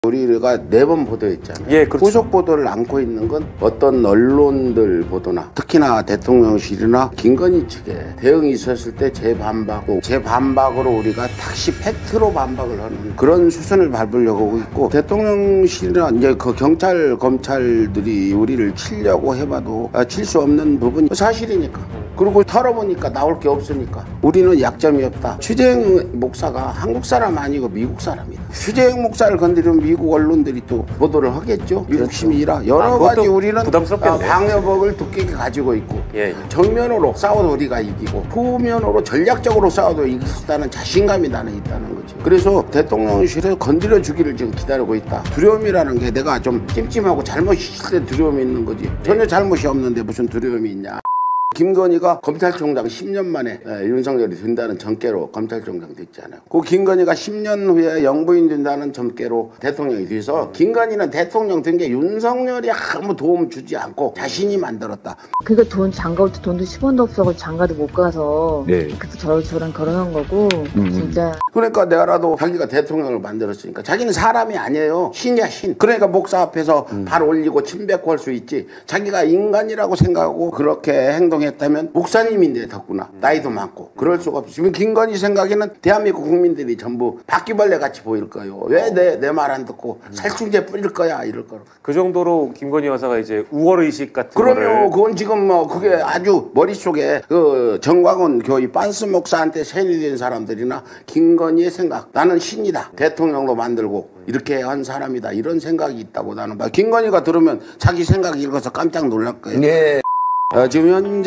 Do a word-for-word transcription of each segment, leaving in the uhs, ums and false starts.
우리가 네 번 보도했잖아요. 예, 그렇죠. 후속 보도를 안고 있는 건 어떤 언론들 보도나 특히나 대통령실이나 김건희 측에 대응이 있었을 때 재반박, 재반박으로 우리가 다시 팩트로 반박을 하는 그런 수순을 밟으려고 하고 있고, 대통령실이나 이제 그 경찰, 검찰들이 우리를 치려고 해봐도 칠 수 없는 부분이 사실이니까. 그리고 털어보니까 나올 게 없으니까 우리는 약점이 없다. 추재영 목사가 한국 사람 아니고 미국 사람이다. 추재영 목사를 건드리면 미국 언론들이 또 보도를 하겠죠. 미국심이라 여러 아, 가지 우리는 부담스럽겠네. 방어복을 두껍게 가지고 있고, 예. 정면으로 싸워도 우리가 이기고 후면으로 전략적으로 싸워도 이길 수 있다는 자신감이 나는 있다는 거죠. 그래서 대통령실에서 건드려 주기를 지금 기다리고 있다. 두려움이라는 게 내가 좀 찜찜하고 잘못이 있을 때 두려움이 있는 거지, 전혀 잘못이 없는데 무슨 두려움이 있냐. 김건희가 검찰총장 십 년 만에 에, 윤석열이 된다는 전개로 검찰총장 됐잖아요. 그 김건희가 십 년 후에 영부인 된다는 전개로 대통령이 돼서 김건희는 대통령 된 게 윤석열이 아무 도움 주지 않고 자신이 만들었다. 그러니까 돈 장가올 때 돈도 십 원도 없어서 장가도 못 가서 네. 그래서 저, 저랑 결혼한 거고 음. 진짜. 그러니까 내가라도 자기가 대통령을 만들었으니까 자기는 사람이 아니에요. 신이야 신. 그러니까 목사 앞에서 음. 발 올리고 침뱉고 할 수 있지, 자기가 인간이라고 생각하고 그렇게 행동했다면 목사님인데 덕구나 나이도 많고 그럴 수가 없어. 지금 김건희 생각에는 대한민국 국민들이 전부 바퀴벌레 같이 보일 거예요. 왜 내 내 말 안 듣고 살충제 뿌릴 거야 이럴 거로. 그 정도로 김건희 여사가 이제 우월의식 같은 그럼요. 거를... 그건 지금 뭐 그게 아주 머릿속에 그 정광훈 교의 빤스 목사한테 세뇌 된 사람들이나 김건희의 생각, 나는 신이다, 대통령도 만들고 이렇게 한 사람이다, 이런 생각이 있다고 나는 봐. 김건희가 들으면 자기 생각 읽어서 깜짝 놀랄 거예요. 네. 어, 지금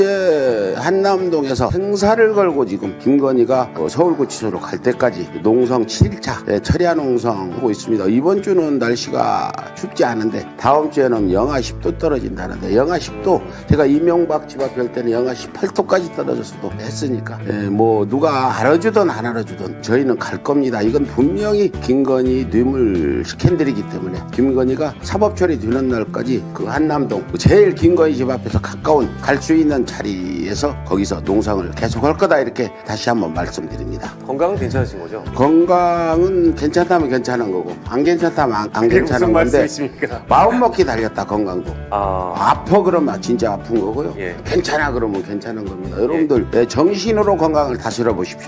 현재 한남동에서 행사를 걸고 지금 김건희가 어, 서울구치소로 갈 때까지 농성 칠 일차 예, 철야 농성하고 있습니다. 이번 주는 날씨가 춥지 않은데 다음 주에는 영하 십 도 떨어진다는데, 영하 십 도, 제가 이명박 집 앞에 할 때는 영하 십팔 도까지 떨어졌어도 했으니까 예, 뭐 누가 알아주든 안 알아주든 저희는 갈 겁니다. 이건 분명히 김건희 뇌물 스캔들이기 때문에 김건희가 사법 처리되는 날까지 그 한남동 제일 김건희 집 앞에서 가까운 갈 수 있는 자리에서 거기서 농성을 계속할 거다, 이렇게 다시 한번 말씀드립니다. 건강은 괜찮으신 거죠? 건강은 괜찮다면 괜찮은 거고 안 괜찮다면 안, 안 괜찮은 건데 말씀이십니까? 마음 먹기 달렸다. 건강도 아... 아파 그러면 진짜 아픈 거고요. 예. 괜찮아 그러면 괜찮은 겁니다. 여러분들 예, 정신으로 건강을 다스려 보십시오.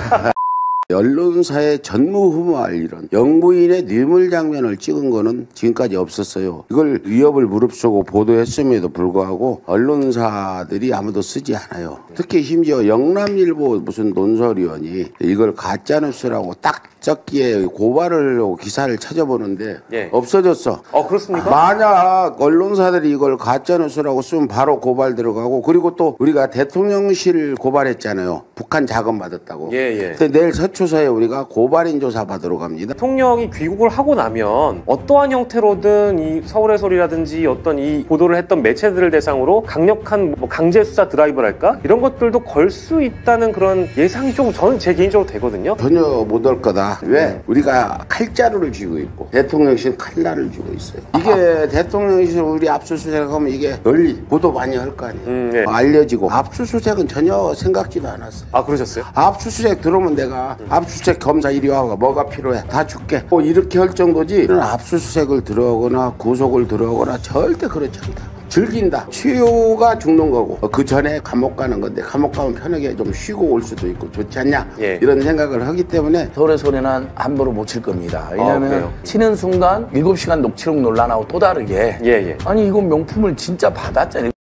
언론사의 전무후무할 이런 영부인의 뇌물 장면을 찍은 거는 지금까지 없었어요. 이걸 위협을 무릅쓰고 보도했음에도 불구하고 언론사들이 아무도 쓰지 않아요. 특히 심지어 영남일보 무슨 논설위원이 이걸 가짜뉴스라고 딱 적기에 고발을 하고 기사를 찾아보는데 예. 없어졌어. 어, 그렇습니까? 만약 언론사들이 이걸 가짜뉴스라고 쓰면 바로 고발 들어가고, 그리고 또 우리가 대통령실 고발했잖아요. 북한 자금 받았다고. 예, 예. 근데 내일 서초사에 우리가 고발인 조사 받으러 갑니다. 대통령이 귀국을 하고 나면 어떠한 형태로든 이 서울의 소리라든지 어떤 이 보도를 했던 매체들을 대상으로 강력한 뭐 강제 수사 드라이브랄까? 이런 것들도 걸 수 있다는 그런 예상이 좀 저는 제 개인적으로 되거든요. 전혀 못 올 거다. 왜? 우리가 칼자루를 쥐고 있고 대통령실 칼날을 쥐고 있어요. 이게 아. 대통령실 우리 압수수색하면 이게 널리 보도 많이 할 거 아니에요. 음, 네. 알려지고. 압수수색은 전혀 생각지도 않았어요. 아, 그러셨어요? 압수수색 들어오면 내가 음. 압수수색 검사 이리 와봐, 뭐가 필요해, 다 줄게, 뭐 이렇게 할 정도지, 이런 압수수색을 들어오거나 구속을 들어오거나 절대 그렇지 않다. 즐긴다. 치유가 죽는 거고 그 전에 감옥 가는 건데, 감옥 가면 편하게 좀 쉬고 올 수도 있고 좋지 않냐, 예. 이런 생각을 하기 때문에 서울의 소리는 함부로 못 칠 겁니다. 왜냐하면 아, 치는 순간 일곱 시간 녹취록 논란하고 또 다르게 예, 예. 아니 이건 명품을 진짜 받았잖아요.